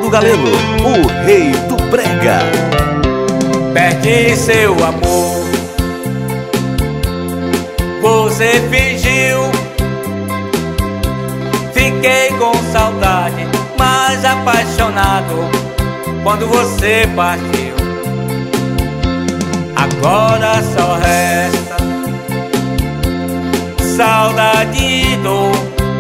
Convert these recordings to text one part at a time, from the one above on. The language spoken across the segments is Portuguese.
Evaldo Galeno, o rei do brega. Perdi seu amor, você fingiu. Fiquei com saudade, mas apaixonado quando você partiu. Agora só resta saudade e dor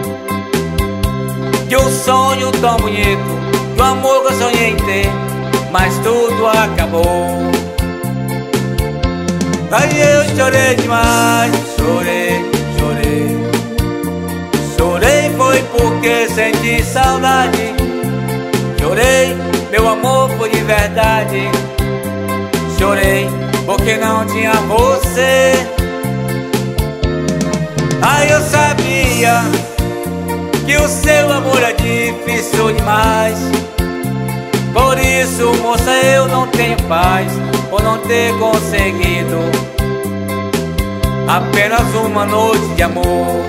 de um sonho tão bonito, do amor que eu sonhei em ter, mas tudo acabou. Aí eu chorei demais, chorei, chorei. Chorei foi porque senti saudade. Chorei, meu amor foi de verdade. Chorei porque não tinha você. Aí eu sabia que o seu amor é difícil demais. Por isso, moça, eu não tenho paz por não ter conseguido apenas uma noite de amor.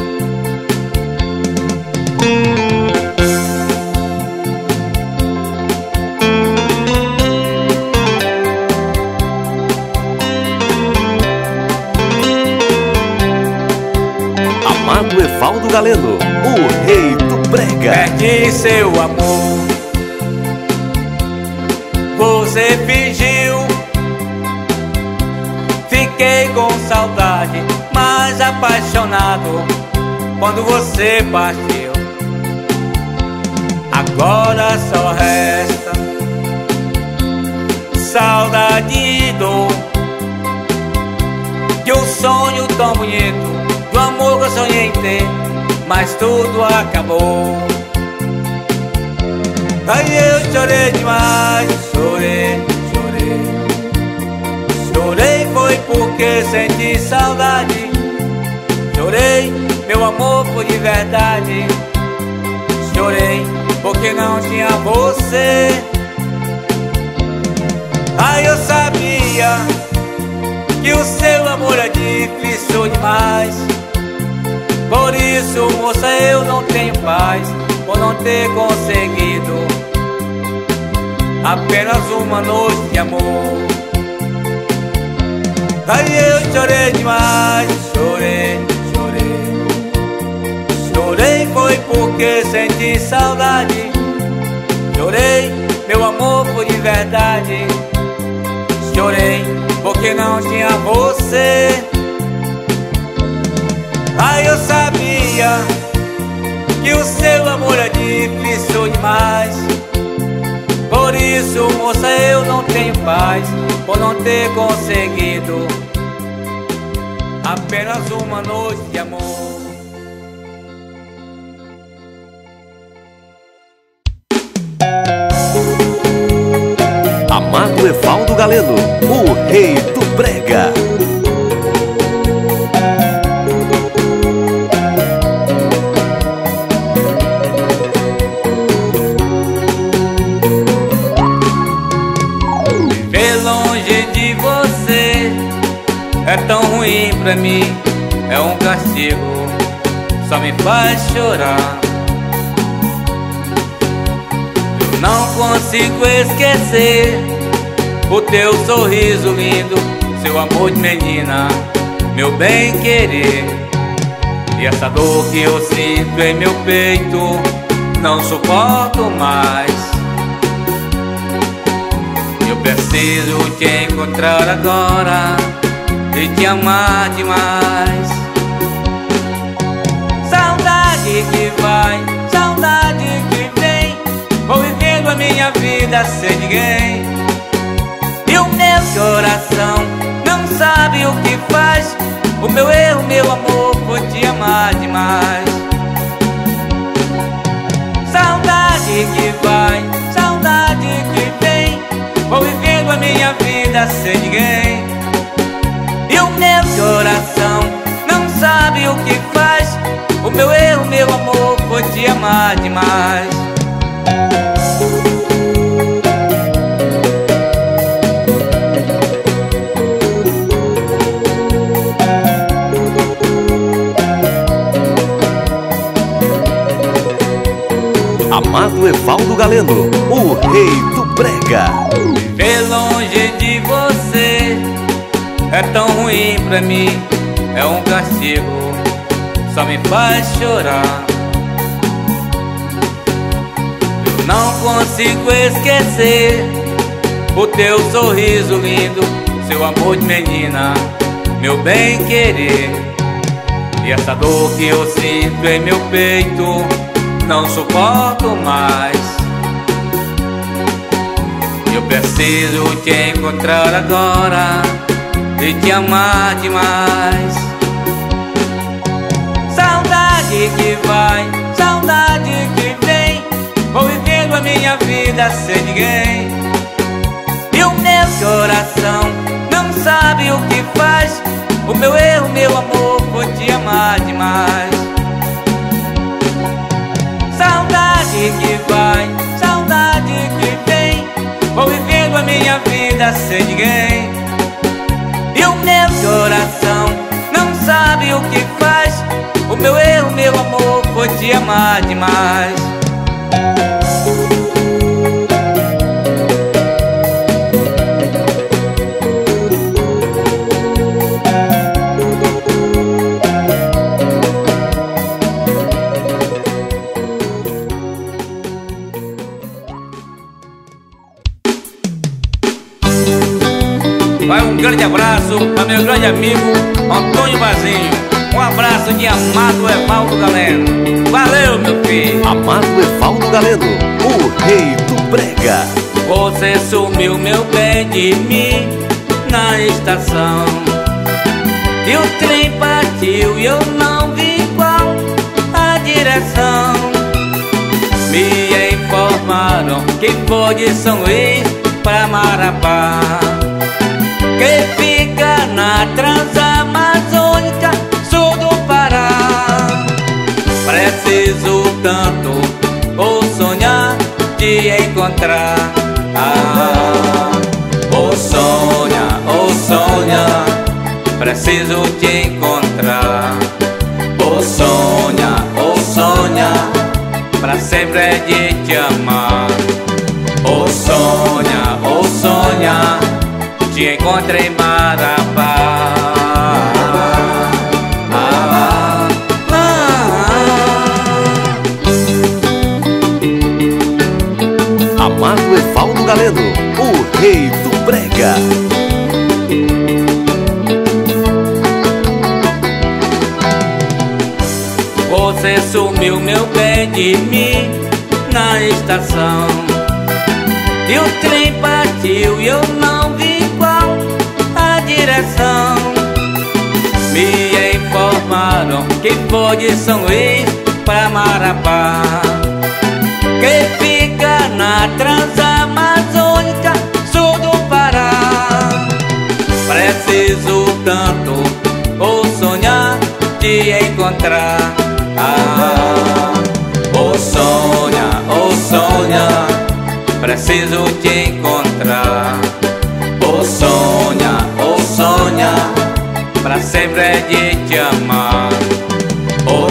Amado Evaldo Galeno, o rei do brega. Perdi seu amor, você fingiu. Fiquei com saudade, mas apaixonado quando você partiu. Agora só resta saudade e dor de um sonho tão bonito, do amor que eu sonhei em ter, mas tudo acabou. Aí eu chorei demais, chorei, chorei. Chorei foi porque senti saudade. Chorei, meu amor foi de verdade. Chorei porque não tinha você. Aí eu sabia que o seu amor é difícil demais. Por isso, moça, eu não tenho paz por não ter conseguido apenas uma noite de amor. Aí eu chorei demais, chorei, chorei. Chorei foi porque senti saudade. Chorei, meu amor foi de verdade. Chorei porque não tinha você. Aí eu sabia que o seu amor é difícil demais. Por isso, moça, eu não tenho paz por não ter conseguido apenas uma noite de amor. Amado Evaldo Galeno, o rei do brega. É tão ruim pra mim, é um castigo, só me faz chorar. Eu não consigo esquecer o teu sorriso lindo, seu amor de menina, meu bem querer. E essa dor que eu sinto em meu peito, não suporto mais. Eu preciso te encontrar agora e te amar demais. Saudade que vai, saudade que vem, vou vivendo a minha vida sem ninguém. E o meu coração não sabe o que faz. O meu erro, meu amor, foi te amar demais. Saudade que vai, saudade que vem, vou vivendo a minha vida sem ninguém. E o meu coração não sabe o que faz. O meu erro, meu amor, foi te amar demais. Amado Evaldo Galeno, o Brega. Viver longe de você é tão ruim pra mim, é um castigo, só me faz chorar. Eu não consigo esquecer o teu sorriso lindo, seu amor de menina, meu bem querer. E essa dor que eu sinto em meu peito, não suporto mais. Eu preciso te encontrar agora e te amar demais. Saudade que vai, saudade que vem, vou vivendo a minha vida sem ninguém. E o meu coração não sabe o que faz. O meu erro, meu amor, foi te amar demais. Saudade que vai, saudade que vem, vou vivendo a minha vida sem ninguém. E o meu coração não sabe o que faz. O meu erro, meu amor, foi te amar demais. Vai um grande abraço para meu grande amigo Antônio Vazinho. Um abraço de Amado Evaldo Galeno. Valeu, meu filho. Amado Evaldo Galeno, o rei do Brega. Você sumiu, meu bem, de mim na estação. E o trem partiu e eu não vi qual a direção. Me informaram que foi de São Luís pra Marabá, que fica na Transamazônica, sul do Pará. Preciso tanto ou sonhar te encontrar. Oh sonha, preciso te encontrar. Oh sonha, pra sempre é de te amar. Oh sonha, te encontro em Marabá. Amado Evaldo Galeno, o rei do Brega. Você sumiu, meu bem, de mim na estação. E o trem partiu e eu não vi qual a direção. Me informaram que foi de São Luís pra Marabá, que fica na Transamazônica, sul do Pará. Preciso tanto ou sonhar te encontrar. Oh sonha, preciso te encontrar. Oh sonha, pra sempre é de te amar. Oh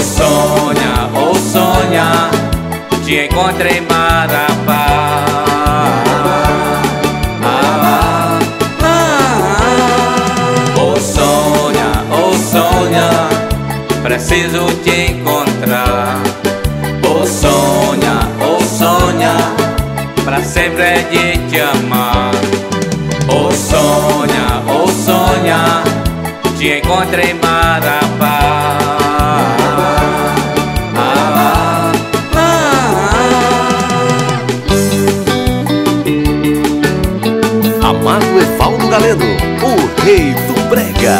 sonha, te encontro em Marabá. Oh sonha, preciso te encontrar. Oh sonha, pra sempre é de te amar. Oh sonha, te encontro em Marabá. Amado Evaldo Galeno, o rei do Brega.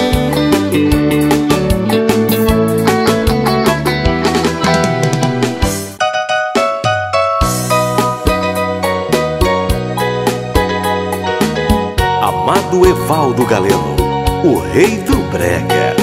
Amado Evaldo Galeno, o rei do Brega.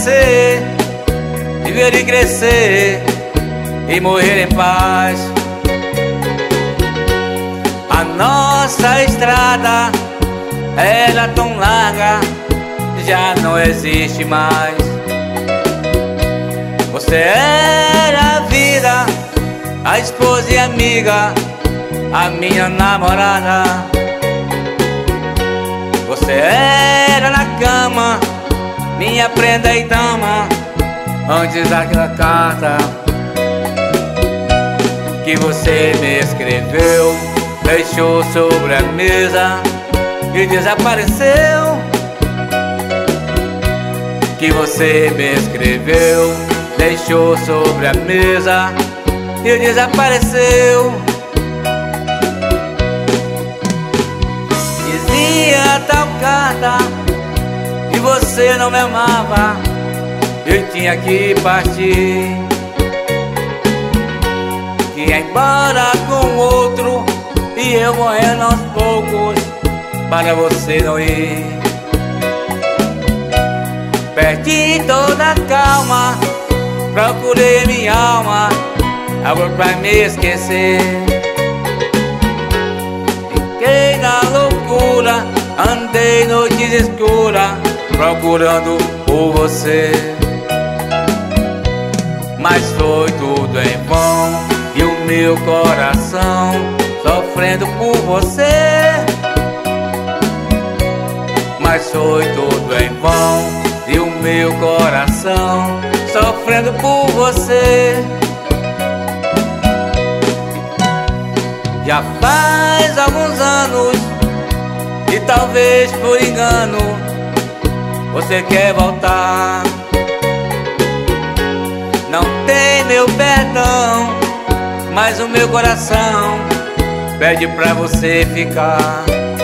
nascer, viver e crescer e morrer em paz. A nossa estrada era tão larga, já não existe mais. Você era a vida, a esposa e amiga, a minha namorada. Você era na cama, minha prenda e dama, antes daquela carta que você me escreveu, deixou sobre a mesa e desapareceu. Que você me escreveu, deixou sobre a mesa e desapareceu. Dizia tal carta que você não me amava, eu tinha que partir, que ia embora com outro e eu morrendo aos poucos para você não ir. Perdi toda a calma, procurei minha alma, algo pra me esquecer. Fiquei na loucura, andei noites escuras, procurando por você. Mas foi tudo em vão, e o meu coração sofrendo por você. Mas foi tudo em vão, e o meu coração sofrendo por você. Já faz alguns anos e talvez por engano você quer voltar. Não tem meu perdão, mas o meu coração pede pra você ficar.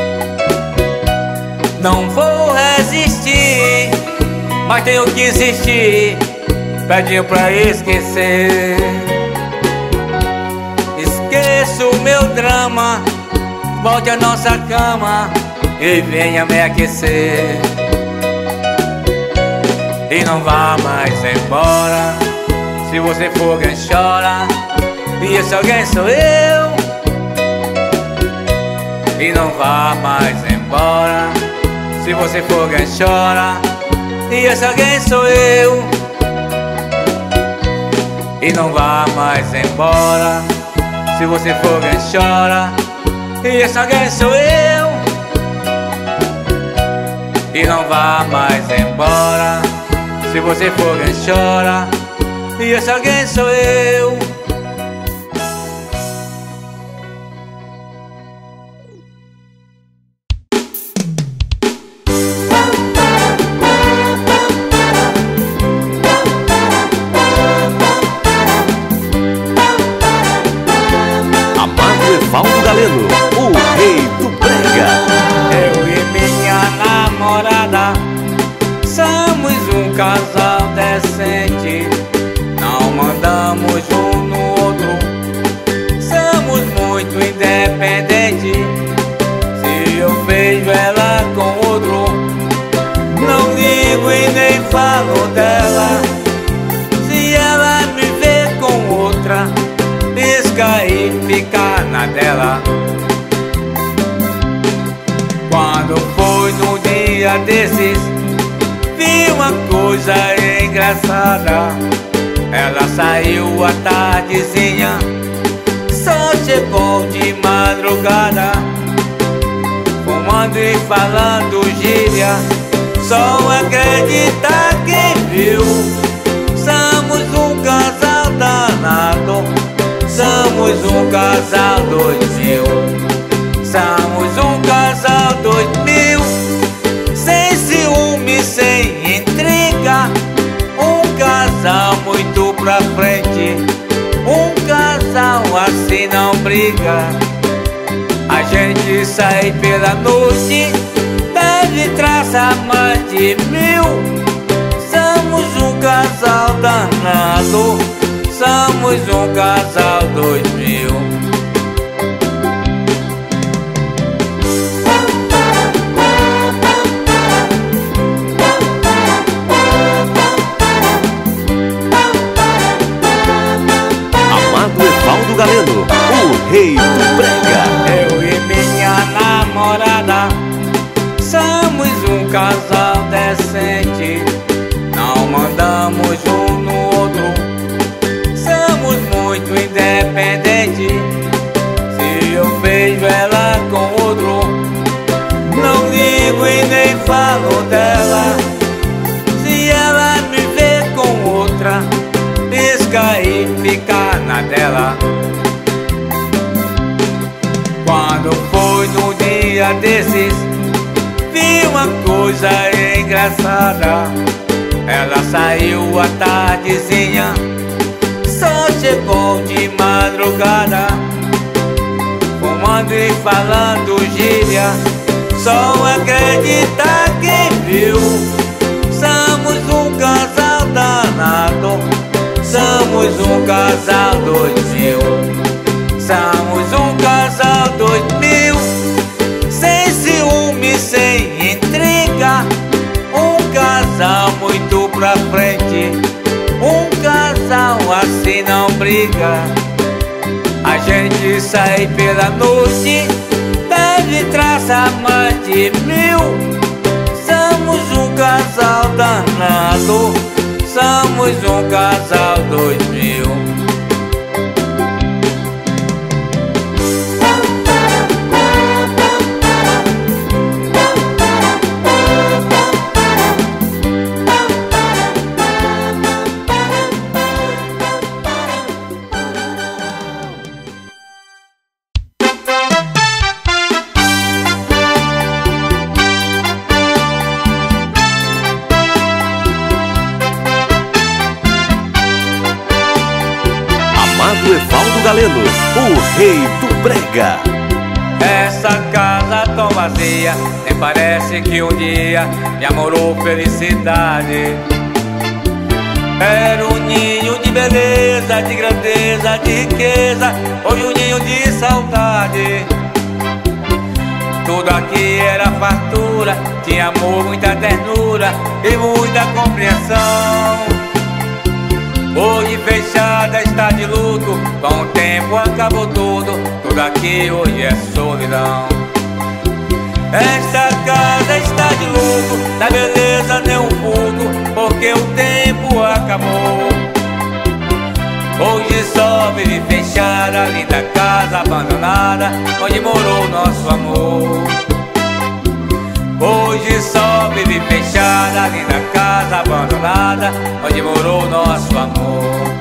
Não vou resistir, mas tenho que insistir, pedindo pra esquecer. Esqueça o meu drama, volte à nossa cama e venha me aquecer. E não vá mais embora, se você for quem chora, e esse alguém sou eu. E não vá mais embora, se você for quem chora, e esse alguém sou eu. E não vá mais embora, se você for quem chora, e esse alguém sou eu. E não vá mais embora, se você for quem chora, e esse alguém sou eu. Evaldo Galeno, o rei do brega. Eu e minha namorada somos um casal decente, não mandamos um no outro, somos muito independentes. Se eu vejo ela com outro, não ligo e nem falo dela. Se ela me vê com outra, pisca e fica na dela. Quando foi num dia desses, vi uma coisa engraçada. Ela saiu à tardezinha, só chegou de madrugada, fumando e falando gíria. Só acredita quem viu. Somos um casal danado, somos um casal 2000. Somos um casal 2000, sem ciúme, sem intriga. Um casal muito pra frente, um casal assim não briga. A gente sai pela noite, deve traçar mais de 1000. Somos um casal danado, somos um casal 2000. casal decente, não mandamos um no outro, somos muito independentes. Se eu vejo ela com outro, não ligo e nem falo dela. Se ela me vê com outra, pisca e fica na dela. Quando foi num dia desses, vi uma coisa engraçada. Ela saiu à tardezinha, só chegou de madrugada, fumando e falando gíria. Só acredita quem viu. Somos um casal danado, somos um casal 2000. Somos um casal 2000, sem ciúme, sem intriga. Um casal muito pra frente, um casal assim não briga. A gente sai pela noite, deve traçar mais de 1000. Somos um casal danado, somos um casal 2000. Evaldo Galeno, o rei do brega. Essa casa tão vazia, nem parece que um dia me amorou felicidade. Era um ninho de beleza, de grandeza, de riqueza, hoje um ninho de saudade. Tudo aqui era fartura, tinha amor, muita ternura e muita compreensão. Hoje fechada está de luto, com o tempo acabou tudo, tudo aqui hoje é solidão. Esta casa está de luto, da beleza nem um pouco, porque o tempo acabou. Hoje só vive fechada, linda casa abandonada, onde morou nosso amor. Hoje só vive fechada, linda casa abandonada, onde morou nosso amor.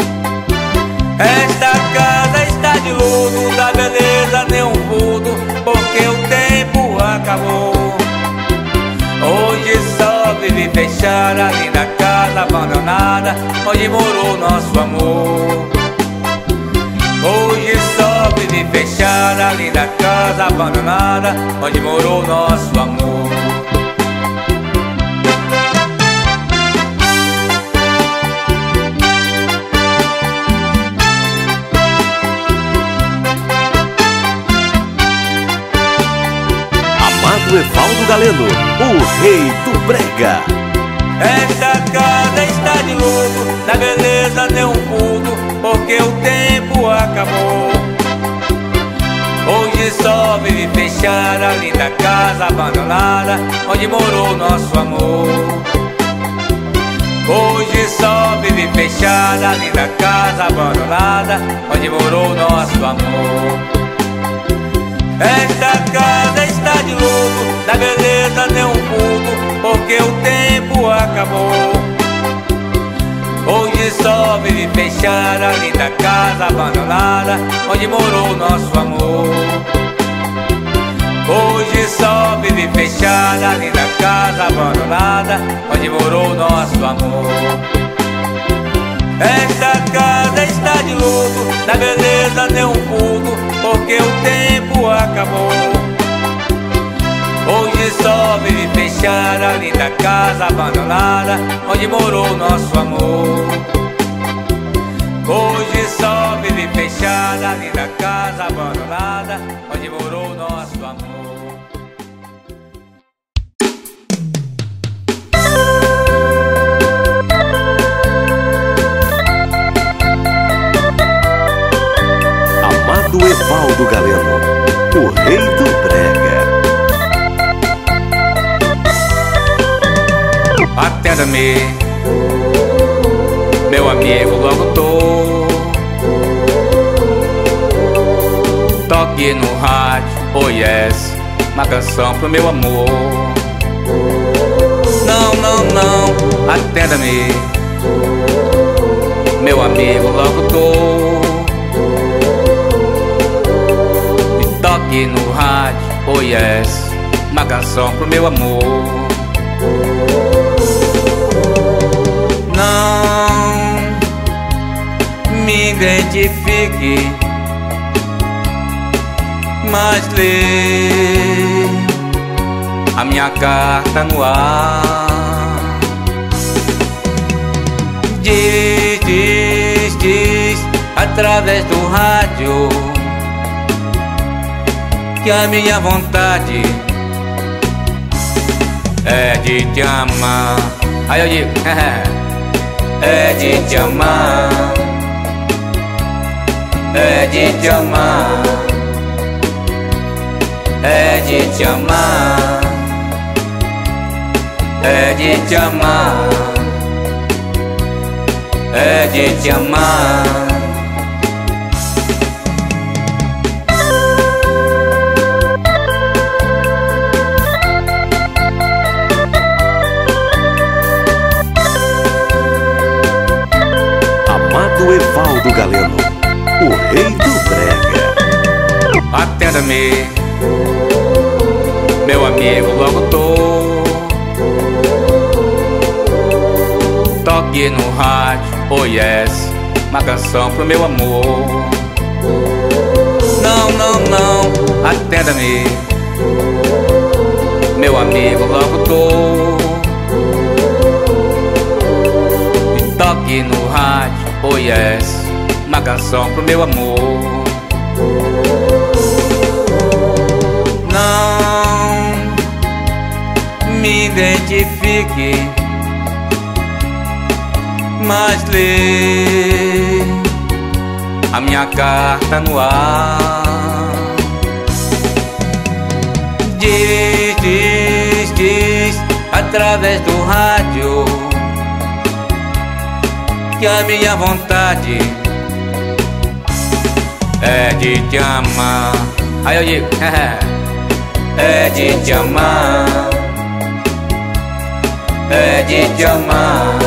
Esta casa está de luto, da beleza nem um vulto, porque o tempo acabou. Hoje só vive fechada, linda casa abandonada, onde morou nosso amor. Hoje só vive fechada, linda casa abandonada, onde morou nosso amor. Amado Evaldo Galeno, o rei do brega. Esta casa está de luto, da beleza nem um vulto, porque o tempo acabou. Hoje só vive fechada, linda casa abandonada, onde morou nosso amor. Hoje só vive fechada, linda casa abandonada, onde morou nosso amor. Esta casa está de luto, da beleza nem um vulto, porque o tempo acabou. Hoje só vive fechada, linda casa abandonada, onde morou nosso amor. Hoje só vive fechada, linda casa abandonada, onde morou nosso amor. Esta casa está de luto, da beleza nem um vulto, porque o tempo acabou. Hoje só vive fechada, linda casa abandonada, onde morou nosso amor. Hoje só vive fechada, linda casa abandonada, onde morou nosso amor. Amado Evaldo Galeno, o rei do brega. Atenda-me, meu amigo, logo tô. Toque no rádio, oh yes, uma canção pro meu amor. Não, não, não, atenda-me, meu amigo, logo tô. E toque no rádio, oh yes, uma canção pro meu amor. Não me identifique, mas lê a minha carta no ar. Diz, diz, diz através do rádio que a minha vontade é de te amar. Aí eu digo, é de te amar, é de te amar, é de te amar, é de te amar, é de te amar. Amado Evaldo Galeno, o rei do brega. Atenda-me, meu amigo, logo tô. Toque no rádio, oh yes, uma canção pro meu amor. Não, não, não, atenda-me, meu amigo, logo tô. E toque no rádio, oh yes, uma canção pro meu amor. Não me identifique, mas lê a minha carta no ar. Diz, diz, diz através do rádio que a minha vontade é de te amar. Aí eu digo, é de te amar, é de te amar,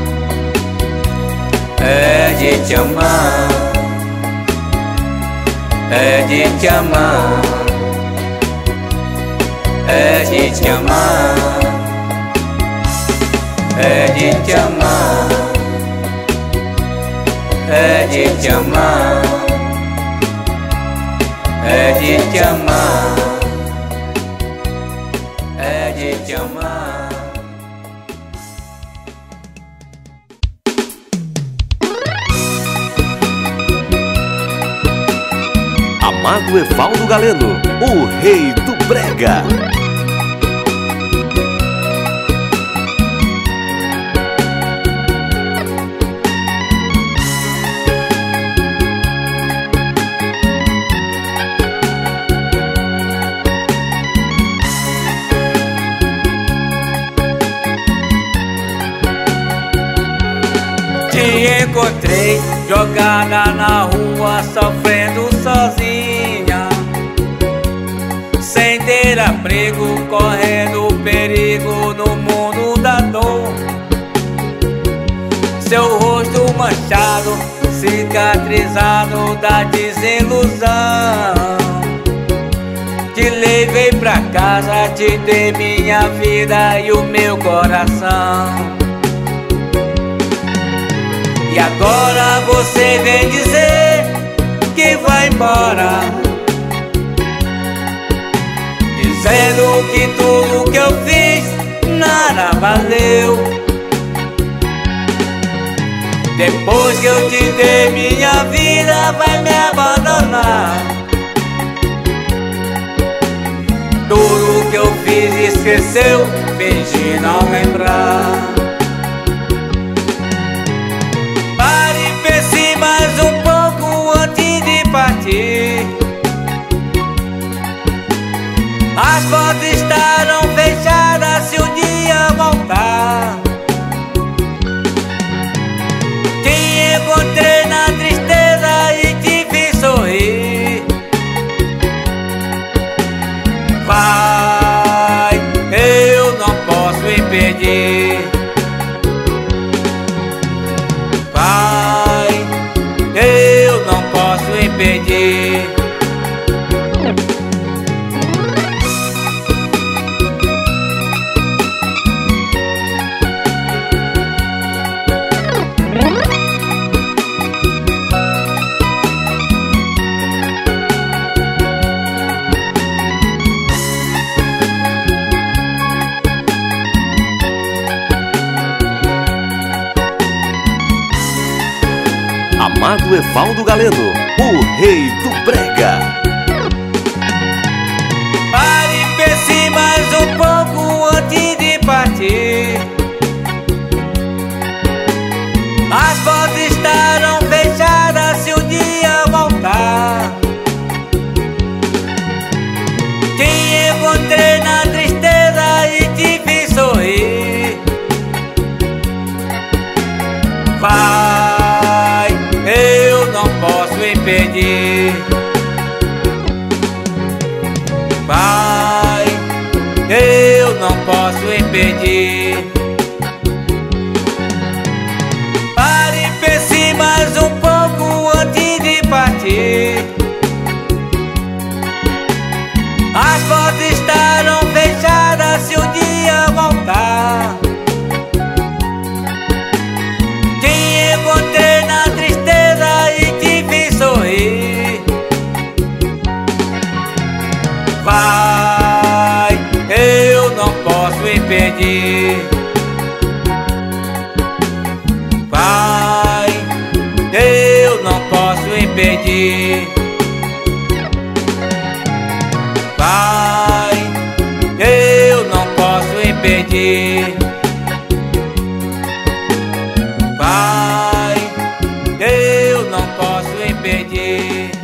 é de te amar, é de te amar, é de te amar, é de te amar, é de te amar, é de te amar, é de te amar. Amado Evaldo Galeno, o rei do brega. Te encontrei jogada na rua, sofrendo sozinha, sem ter abrigo, correndo perigo no mundo da dor. Seu rosto manchado, cicatrizado da desilusão. Te levei pra casa, te dei minha vida e o meu coração. E agora você vem dizer que vai embora, dizendo que tudo que eu fiz nada valeu. Depois que eu te dei minha vida, vai me abandonar. Tudo que eu fiz esqueceu, fingi não lembrar. Mais um pouco antes de partir. As portas estarão fechadas se um dia voltar. impedir. Pai, eu não posso impedir. Amado Evaldo Galeno, o rei do brega. Pare e pense mais um pouco antes de partir. As portas estarão fechadas se um dia voltar. Te encontrei na tristeza e te fiz sorrir. Vai, eu não posso impedir. Pai, eu não posso impedir. Pare e pense mais um pouco antes de partir. As portas estarão fechadas se um dia voltar. Te encontrei na tristeza e te fiz sorrir. Vai, eu não posso impedir. Vai, eu não posso impedir. Vai, eu não posso impedir. Vai, eu não posso impedir.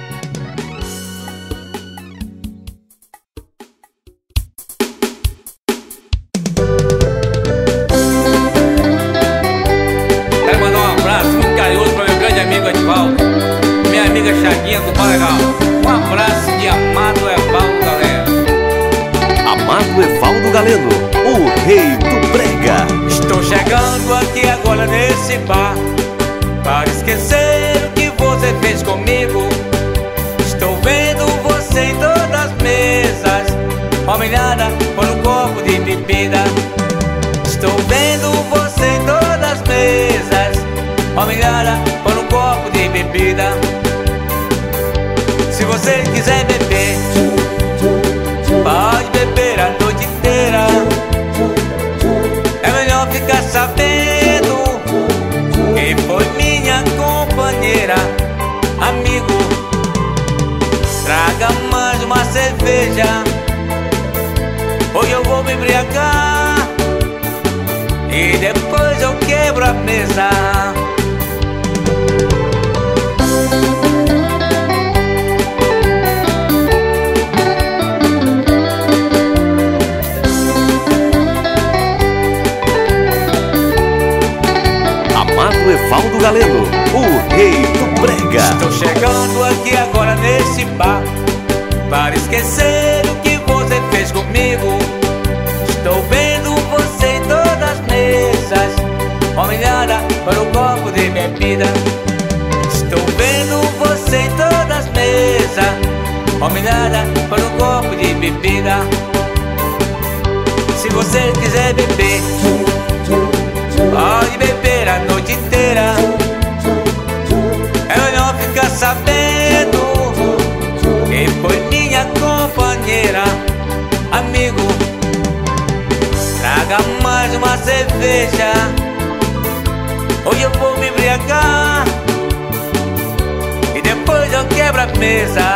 Quero mandar um abraço muito carinhoso para meu grande amigo Edvaldo, minha amiga Chaguinha do Balegal. Um abraço de Amado Evaldo Galeno. Amado Evaldo Galeno, o rei do brega. Estou chegando aqui agora nesse bar para esquecer o que você fez comigo. Estou vendo você em todas as mesas, humilhada por um copo de bebida. Estou vendo você em todas as mesas, humilhada por um copo de bebida. Se você quiser beber, pode beber a noite inteira. É melhor ficar sabendo quem foi minha companheira. Amigo, traga mais uma cerveja. Hoje eu vou me embriagar e depois eu quebro a mesa. Amado Evaldo Galeno, o rei do brega. Estou chegando aqui agora nesse bar para esquecer o que você fez comigo. Estou vendo você em todas as mesas, humilhada por um copo de bebida. Estou vendo você em todas as mesas, humilhada por um copo de bebida. Se você quiser beber, pode beber a noite inteira. É melhor ficar sabendo quem foi minha companheira. Amigo, traga mais uma cerveja. Hoje eu vou me embriagar e depois eu quebro a mesa.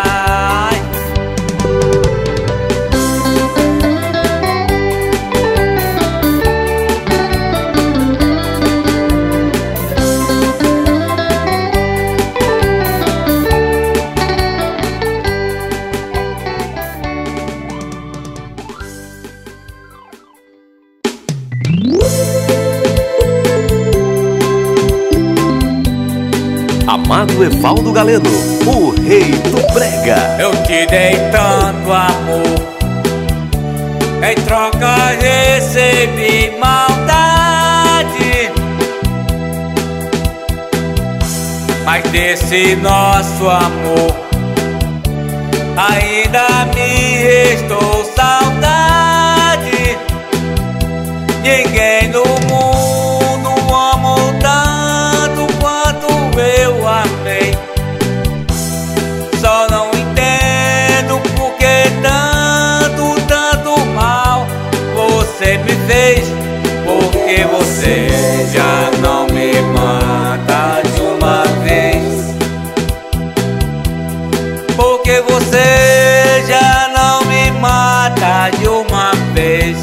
Amado Evaldo Galeno, o rei do brega. Eu te dei tanto amor, em troca recebi desse nosso amor. Ainda me restou saudade. Ninguém no mundo amou tanto quanto eu amei. Só não entendo por que tanto mal você me fez. Porque você já não me mata de uma vez. Porque você já não me mata de uma vez.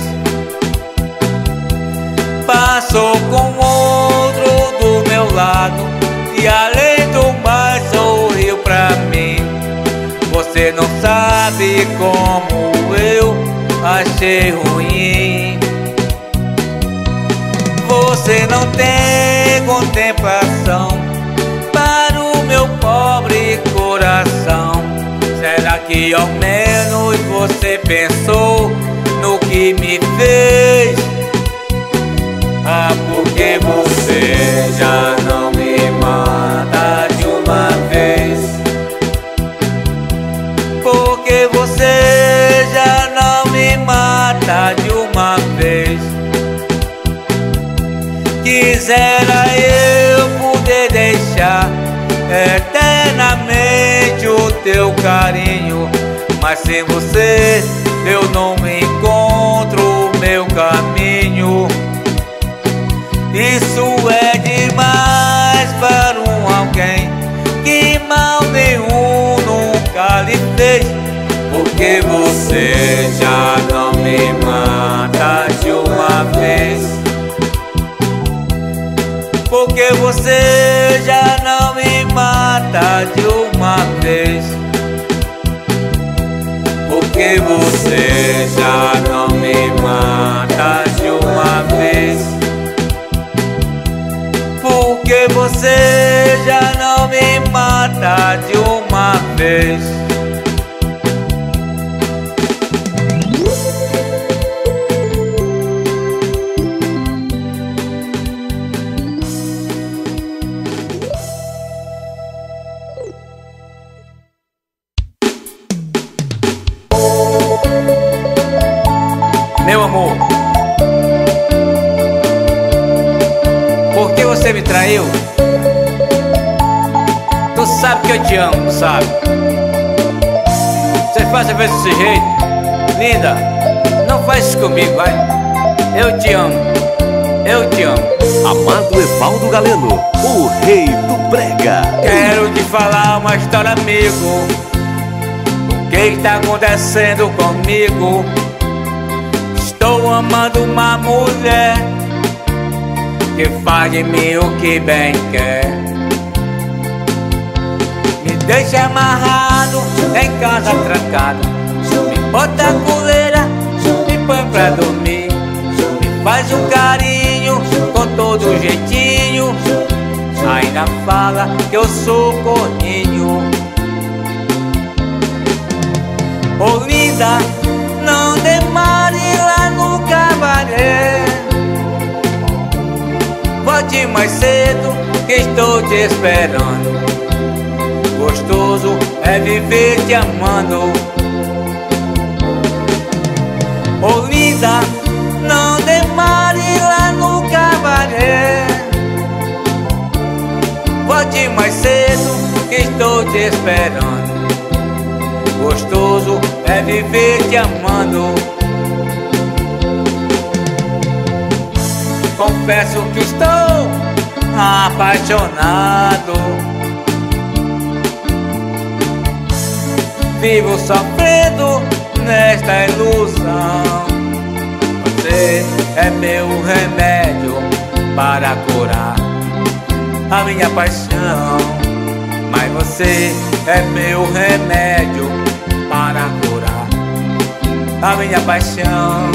Passou com outro do meu lado e além do mais sorriu pra mim. Você não sabe como eu achei ruim. Você não tem contemplação para o meu pobre coração. Será que ao menos você pensou no que me fez? Ah, porque você já não me mata de uma vez. Porque você já não me mata de uma vez. Quisera eu poder deixar eternamente o teu carinho, mas sem você eu não encontro o meu caminho. Isso é demais para alguém que mal nenhum nunca lhe fez. Porque você já não me mata de uma vez. Porque você já não me mata de uma vez. Porque você já não me mata de uma vez. Porque você já não me mata de uma vez. Meu amor, por que você me traiu? Tu sabe que eu te amo, sabe? Você faz desse jeito? Linda, não faz isso comigo, vai. Eu te amo, eu te amo. Amado Evaldo Galeno, o rei do brega. Quero te falar uma história, amigo. O que está acontecendo comigo? Estou amando uma mulher que faz de mim o que bem quer. Me deixa amarrado, em casa trancado. Me bota a coleira, me põe pra dormir. Me faz um carinho com todo jeitinho. Ainda fala que eu sou corninho. Ô linda, não demore lá no cabaré. Volte mais cedo que estou te esperando. Gostoso é viver te amando. Ô linda, não demore lá no cabaré. Volte mais cedo que estou te esperando. Gostoso é viver te amando. Confesso que estou apaixonado. Vivo sofrendo nesta ilusão. Você é meu remédio para curar a minha paixão. Mas você é meu remédio para curar a minha paixão.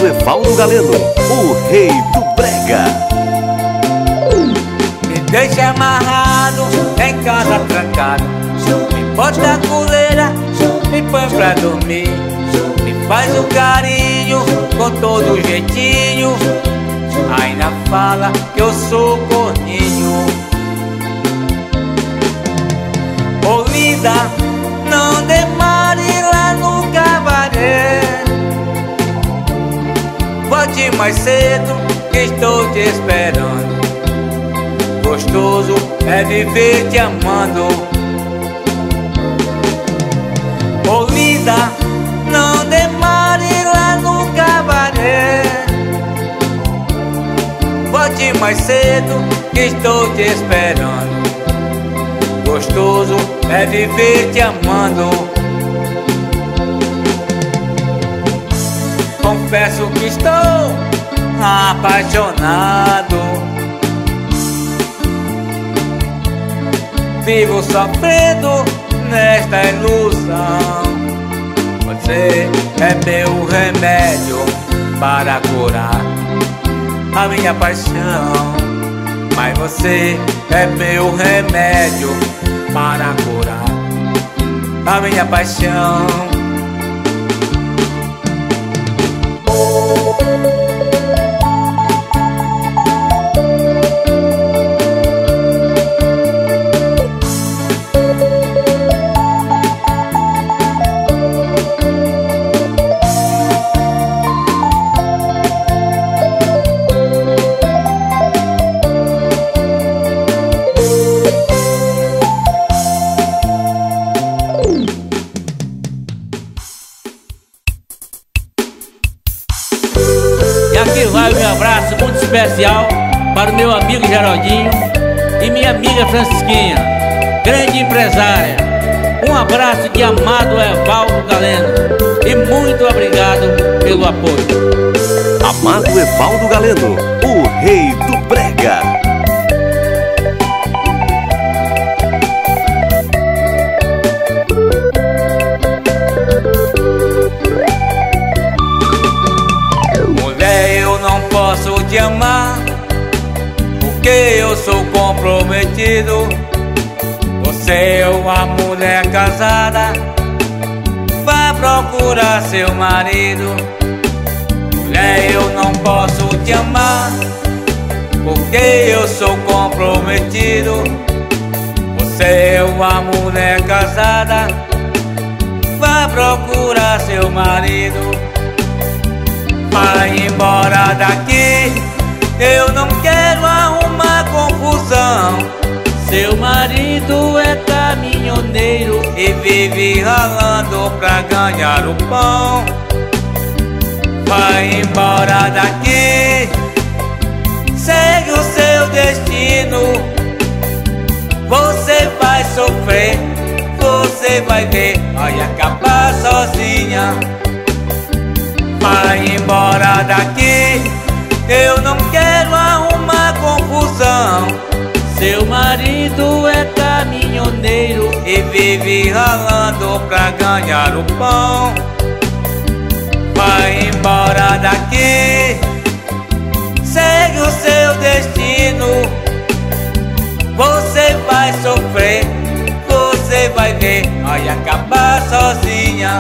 Amado Evaldo Galeno, o rei do brega. Me deixa amarrado, em casa trancado, me bota na coleira, me põe pra dormir, me faz um carinho com todo jeitinho, ainda fala que eu sou corninho. Ô linda, não demore lá no cabaré, volte mais cedo que estou te esperando. Gostoso é viver te amando. Ô linda, não demore lá no cabaré, volte mais cedo que estou te esperando. Gostoso é viver te amando. Confesso que estou apaixonado, vivo sofrendo nesta ilusão. Você é meu remédio para curar a minha paixão. Mas você é meu remédio para curar a minha paixão. E aqui vai o meu abraço muito especial para o meu amigo Geraldinho e minha amiga Francisquinha, grande empresária. Um abraço de Amado Evaldo Galeno e muito obrigado pelo apoio. Amado Evaldo Galeno, o rei do brega. Mulher, eu não posso te amar, porque eu sou comprometido. Você é uma mulher casada, vá procurar seu marido. Mulher, eu não posso te amar, porque eu sou comprometido. Você é uma mulher casada, vá procurar seu marido. Vai embora daqui, eu não quero arrumar confusão. Seu marido é caminhoneiro E vive ralando pra ganhar o pão. Vai embora daqui, segue o seu destino. Você vai sofrer, você vai ver, vai acabar sozinha. Vai embora daqui, eu não quero arrumar confusão. Seu marido é caminhoneiro E vive ralando pra ganhar o pão. Vai embora daqui, segue o seu destino. Você vai sofrer, você vai ver, vai acabar sozinha.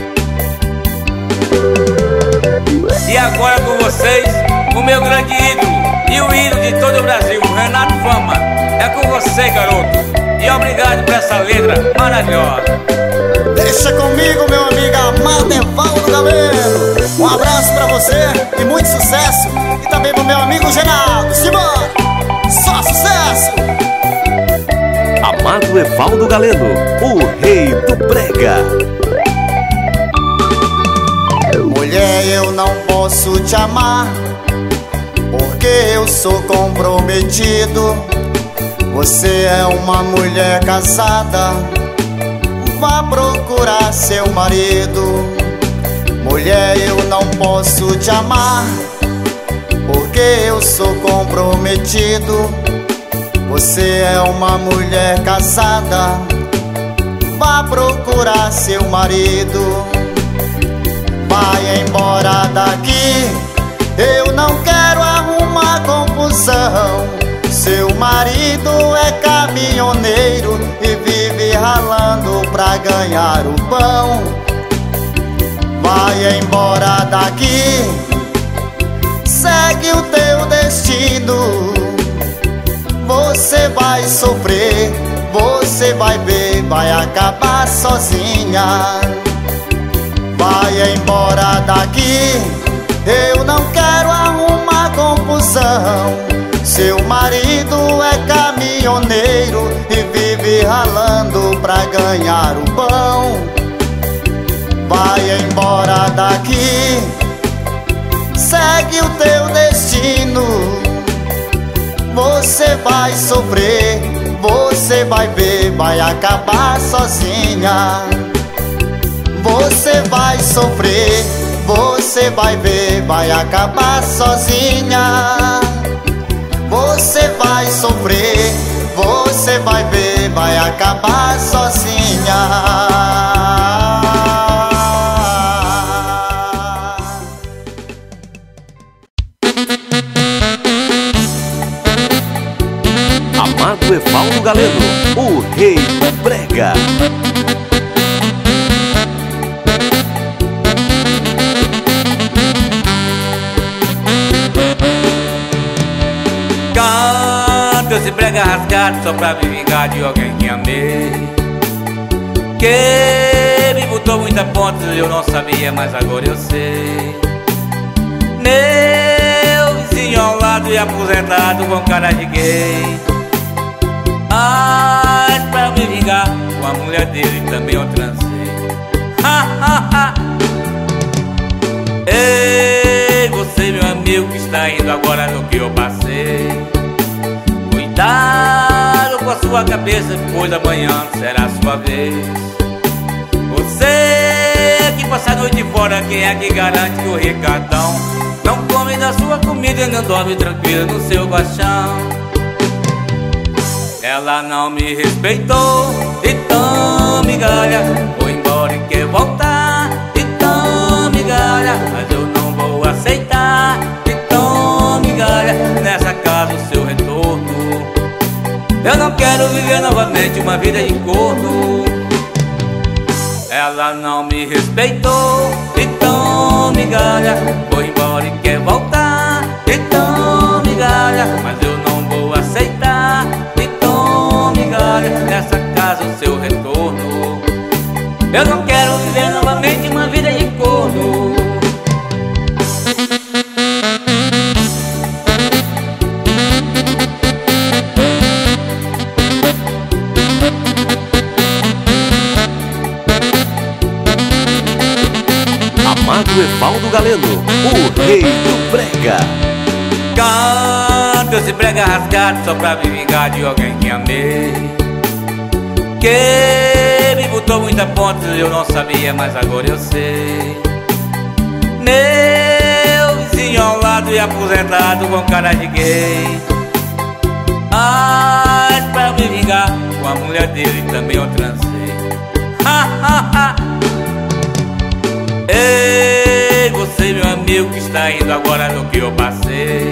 E agora com vocês, o meu grande ídolo e o ídolo de todo o Brasil, Renato Fama. É com você, garoto, e obrigado por essa letra maravilhosa. Deixa comigo, meu amigo Amado Evaldo Galeno. Um abraço pra você e muito sucesso. E também pro meu amigo Geraldo. Simbora! Só sucesso! Amado Evaldo Galeno, o rei do brega. Mulher, eu não posso te amar, porque eu sou comprometido. Você é uma mulher casada, vá procurar seu marido. Mulher, eu não posso te amar, porque eu sou comprometido. Você é uma mulher casada, vá procurar seu marido. vai embora daqui. Eu não quero arrumar confusão. Seu marido é caminhoneiro e vive ralando pra ganhar o pão. Vai embora daqui, segue o teu destino. Você vai sofrer, você vai ver, vai acabar sozinha. Vai embora daqui, eu não quero arrumar confusão. Seu marido é caminhoneiro e vive ralando pra ganhar o pão. Vai embora daqui, segue o teu destino. Você vai sofrer, você vai ver, vai acabar sozinha. Você vai sofrer, você vai ver, vai acabar sozinha. Você vai sofrer, você vai ver, vai acabar sozinha. Amado Evaldo Galeno, o rei do brega. Canto esse brega rasgado só pra me vingar de alguém que amei, que me botou muita ponta e eu não sabia, mas agora eu sei. Meu vizinho ao lado e aposentado com cara de gay. Mas pra me vingar com a mulher dele também eu transei. Ei, você meu amigo que está indo agora no que eu passei, cuidado com a sua cabeça, pois amanhã será a sua vez. Você que passa a noite fora, quem é que garante que o ricardão não come da sua comida e não dorme tranquilo no seu colchão? Ela não me respeitou, então migalha, vou embora e quer voltar, então migalha, mas eu não vou aceitar, então migalha, nessa casa o seu retorno. Eu não quero viver novamente uma vida de corno. Ela não me respeitou, então migalha, vou embora e quer voltar, então migalha, mas eu não vou aceitar, então migalha, nessa casa o seu retorno. Eu não quero viver novamente uma vida de corno. Amado Evaldo Galeno, o rei do brega. Canto esse brega rasgado só pra me vingar de alguém que amei, que me botou muita ponta e eu não sabia, mas agora eu sei. Meu vizinho ao lado e aposentado com cara de gay. Mas pra me vingar com a mulher dele também eu transei. Ei, você meu amigo que está indo agora no que eu passei,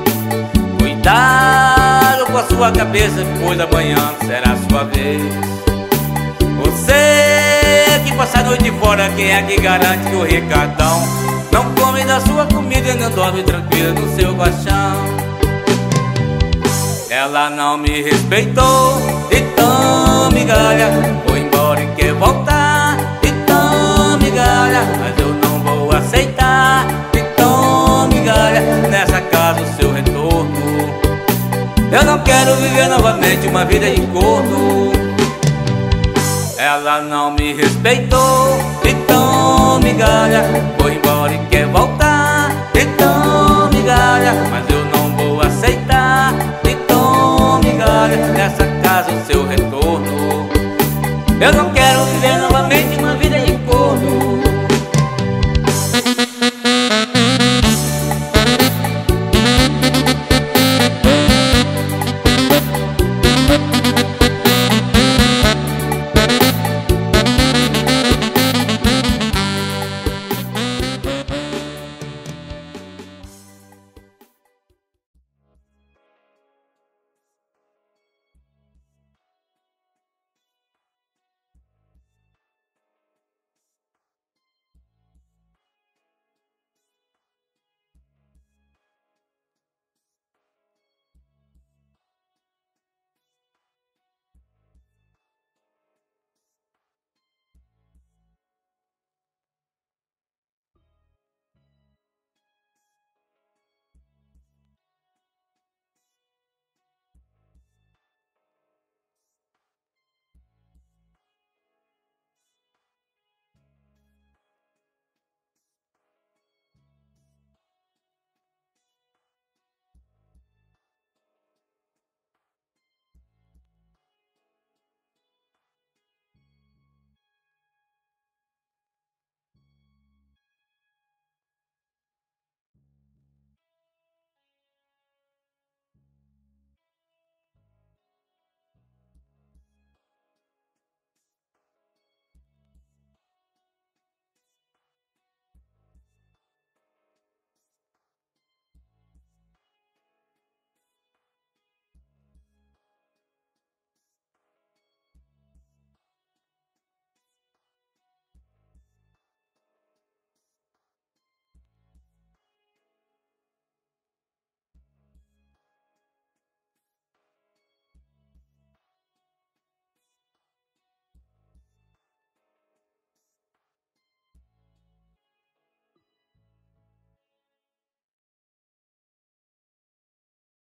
cuidado com a sua cabeça, pois amanhã será a sua vez. Você que passa a noite fora, quem é que garante que o ricardão não come da sua comida e não dorme tranquilo no seu colchão? Ela não me respeitou, então migalha, vou embora e quer voltar, então migalha, mas eu não vou aceitar, então migalha, nessa casa o seu retorno. Eu não quero viver novamente uma vida de corno. Ela não me respeitou, então migalha, vou embora e quer voltar, então migalha, mas eu não vou aceitar, então migalha, nessa casa o seu retorno. Eu não quero viver novamente uma